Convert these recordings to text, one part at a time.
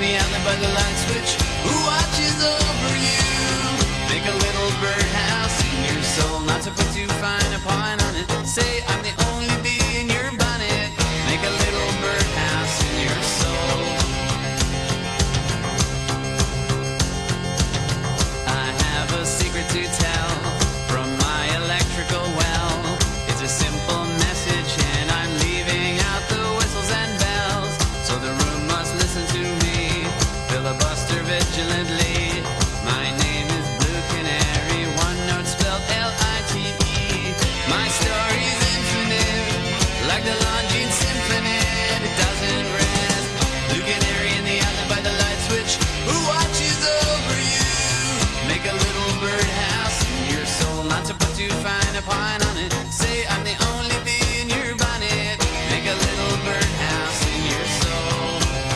the outlet by the light switch who watches over you. Make a little birdhouse in your soul, not to put too fine a point on it. Say I'm the only bee in your bonnet. Make a little birdhouse in your soul. I have a secret to tell from my electrical well. It's a simple message and I'm leaving out the whistles and bells. So the room must listen to me, filibuster vigilantly. My name is Blue Canary, one note spelled L-I-T-E. My story's infinite, like the Longines Symphonette. It doesn't rest. Blue Canary in the outlet by the light switch who watches over you. Make a little birdhouse in your soul, not to put too fine a point on it. Say I'm the only bee in your bonnet. Make a little birdhouse in your soul.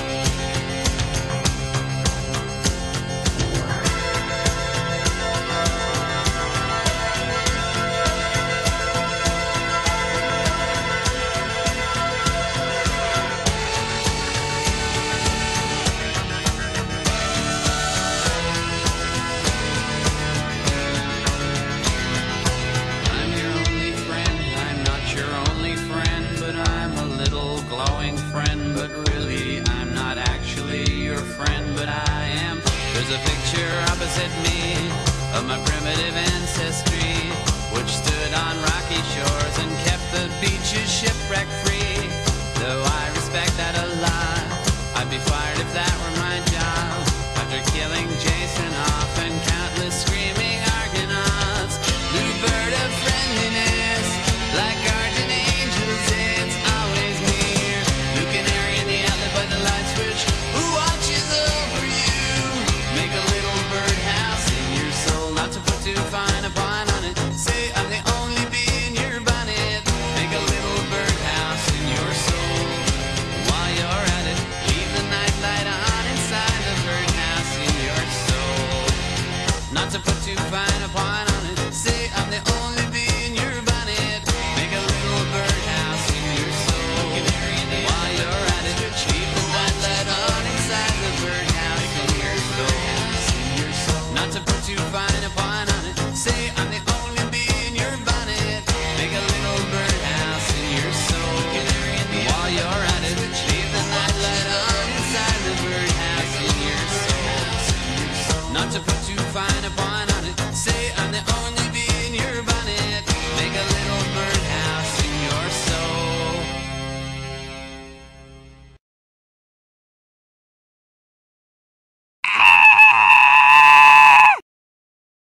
I'm your only friend, I'm not your only friend, but I'm a little glowing friend. But really, I'm not actually your friend, but I am. There's a picture opposite me of my primitive ancestry, which stood on rocky shores and kept the beaches shipwreck free. Though I respect that a lot, I'd be fired if that were my job. After killing Jason off and countless screaming Argonauts, blue bird of friendliness, like guardian angels, it's always near. Blue canary in the outlet by the light switch who watches over you. Make a little birdhouse in your soul, not to put too fine a point on it. Say I'm the only bee in your bonnet. Make a little birdhouse in your soul. While you're at it, leave the night light on inside the birdhouse in your soul. Not to put too fine a point on it. Say I'm the only bee in your bonnet. Make a little birdhouse in your soul. While you're at it, leave the night light on inside the birdhouse in your soul. Not to put too fine a point on it. Say I'm the only bee in your bonnet. Make a little birdhouse in your soul. While you're at it, leave the night light on inside the birdhouse in your soul. Not to put too fine a point